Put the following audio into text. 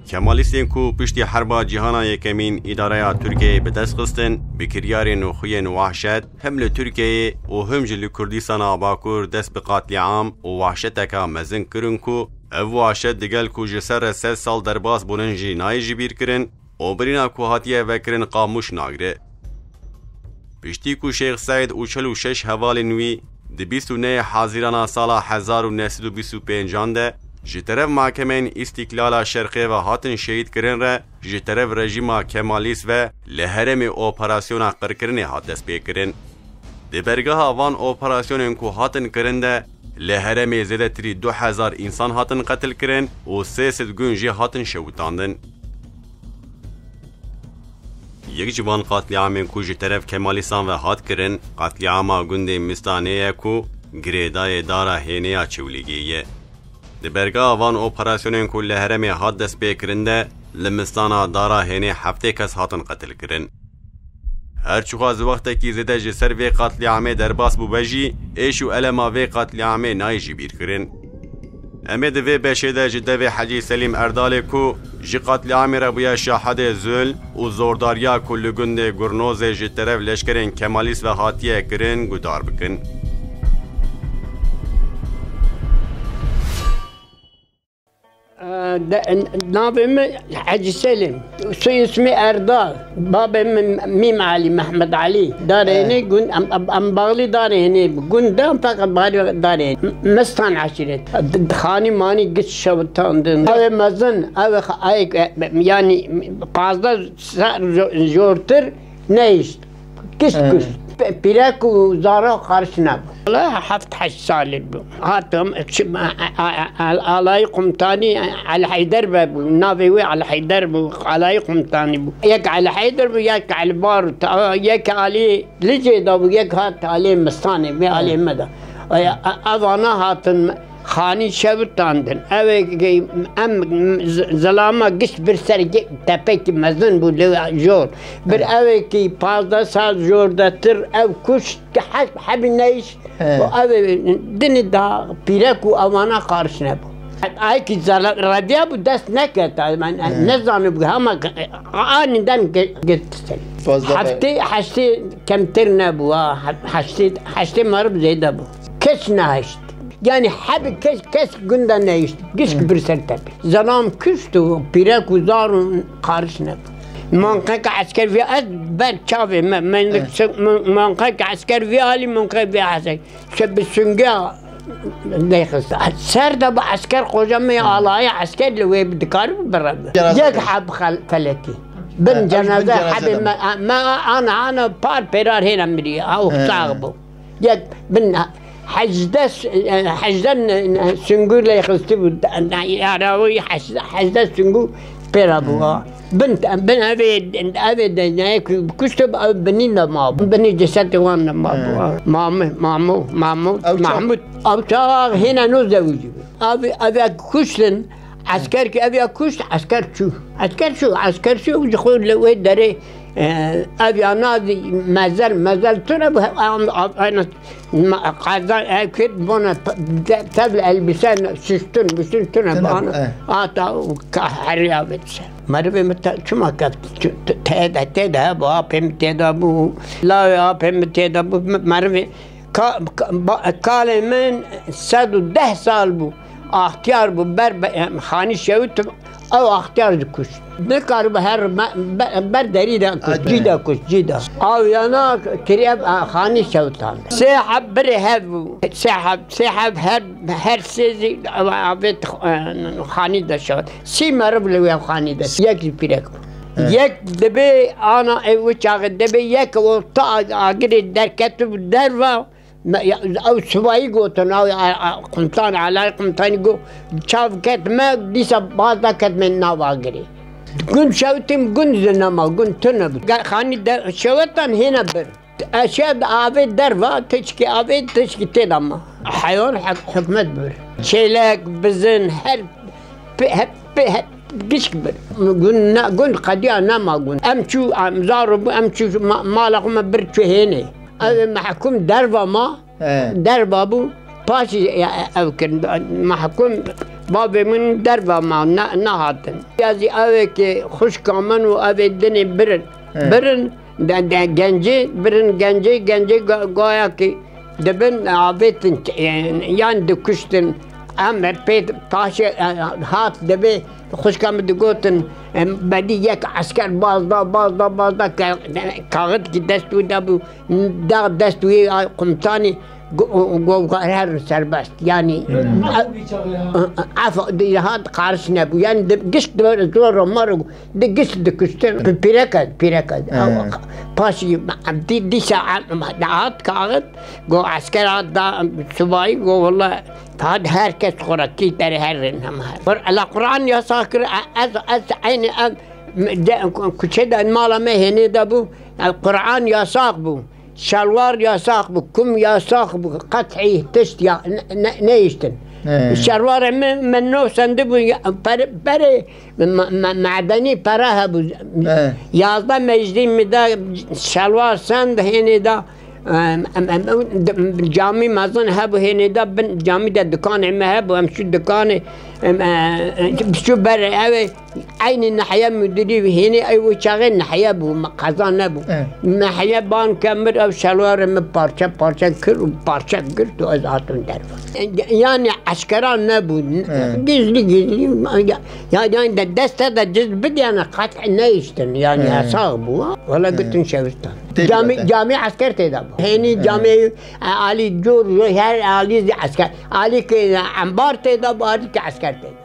کمالیستین کو پشتی حربا جهانا یکمین اداره ترکیه به دست خستن بکریار نوخوی وحشت هم لترکیه و هم جل کردستان باکور دست به قتل عام و وحشتک مزن کرن کو او وحشت دگل کو جسر 3 سال درباس بولنجی نای جبیر کرن و برینا کو هاتیه وکرن قاموش ناگره. پشتی کو شیخ سعید و 46 حوال نوی دی 29 حاضران سال 1925 ده جترف محکمین استقلال شرقی و هاتن شهید کرن را جترف رژیم کمالیست و لهرم اپراسیون قرکرن هات دست بیکرن. دی برگاه وان اپراسیون کو هاتن کرن ده لهرم زیده تری 2000 انسان هاتن قتل کرن و 300 گونجی هاتن شوتاندن. یک جوان قتل عام کو جترف کمالیستان و هات کرن قتل عام گند مستانه کو گریدای دارا هینیا چولیگیه. دی برگاه وان اپراسیونین کو لهرم هات دست بیکرنده لمستانا دارا هینه هفته کس هاتن قتل کرن. هرچو از وقت کی زده جسر وی قتل عام درباس بو بجی ایشو علما وی قتل عام نای جبیر کرن. امید وی بشیده جده وی حجی سلیم اردال کو جی قتل عام ربویا شاهد زل و زورداریا کل گند گرنوز جی طرف لشکرین کمالیست و هاتیه کرن گدار بکن. نابم حجي سلم سوي اسمي أردال بابا ميم علي محمد علي داريني قن أم بغلي داريني قن دام فقط باري داريني مستان عشرة خاني ماني قش شوتان دن أو مزن أو يعني فازدا جورتر نيشت كش بيلاكو زارا خارج ناب لا حفت حش سالب هاتم عليكم تاني على حيدر بابو نافي على حيدر بو عليكم تاني يك على حيدر بو يك على بار يك علي لجي دابو يك هات علي مستاني مي علي مدى اظنا هاتن خاني شبتاندن اوي ام زلاما قش برسر تپك مزن بو جور بر اوي كي 15 سال جور دتر او كش حب نيش اوي دن دا بيركو اوانا قارش نبو اي كي زال ربيا بو دست نكت نزان بو هما ان دن قلت حشتي كم تر نبو حشتي مرب زيد ابو كش نهشت يعني حب كس قندا نيشت قش برسر تبي زلام كشتو بيرك وزار قارشنا منقك عسكر في أدبر شافي منقك عسكر في علي منقك في عسكر شب السنجا دايخس سرد ابو عسكر قجمي على عسكر لوي بدكار برا يك حب فلكي بن جنازة حب ما أنا بار بيرار هنا مري أو صاغبو يك بن حجدن سنجور لا يخستبو يعراوي حجدن سنجور بيرابوها بنت أبي كشتب بنينا ما بني جسد وانا ما محمود أو شاغ هنا نوزوجي أبي كشتن عسكر أبي كشت عسكر شو يقول لوي دري أبي أنا ما زال ترى أنا قاعد أكيد بنا تبع البسان شفتون بسون ترى أنا أتا كحرية بس مرة متى شو ما كت تدا بوا بهم تدا بو لا بهم تدا بو مرة قال من 110 سال بو اختیار بو بر خانی شوت او اختیار کش نکار به هر بر دریده کش جیدا او یانا کریب خانی شوتان سحب بر هب سحب هر سیزی عبد خانی ده شد سی مرب لوی خانی ده یک پیرک یک دبی انا او چاق دبی یک و تا اگر درکت دروا او سواي قوتن او قمطان على قمطان يقول شاف كت ما ديسا بعض كت من نواقري قن شوتم قن زنما قن تنب خاني شوتن هنا بر اشياء ابي درفا تشكي ابي تشكي تدما حيوان حكمت بر شيلك بزن هل قش كبر قن قديا نما قن امشو امزارب امشو ما لقم برتو هنا محكوم دربا ما دربا بو باشي أو كن محكوم بابي من دربا ما نهاتن يازي اوه كي خوش كامن و اوه دني برن گنجي قايا كي دبن عبيتن يعني دكشتن ام بيت تاشي هات دبي خوش كامن دقوتن بدي يك عسكر باز كاغد كي دستو دابو دستو قمتاني هر سربست يعني عفوا دي هاد قارش نبو يعني قشت دور مرو دي قشت دكشتن بيركد باشي دي ساعة هاد كاغد قو عسكر هاد سباي قو والله هاد هركس خوركي تري هرن هم القرآن يا ساكر از عيني كشدا المالا ما هني دابو القرآن يا ساقبو شلوار يساق بو كم يساق بو قطعي تشت يا نيشتن الشلوار من نو سندبو بري معدني براها بو يازدا مجدي مدا شلوار سند هني دا جامي مازن هبو هني دا جامي دا دكان عم هبو امشو دكان بشو بري اوي عين النحيا مدري هنا اي وشاغل نحيا بو قزان نبو نحيا بان كمر او شلوار بارشا كر وبارشا كر تو ازاتون درفا يعني عسكران نبو جزلي يعني دست هذا جزء بدي انا قطع نيشتن يعني اصابو ولا قلت نشوفتن جامي عسكر تدابو هني جامي علي جور هر علي عسكر علي كي عنبار تدابو علي كعسكر تدابو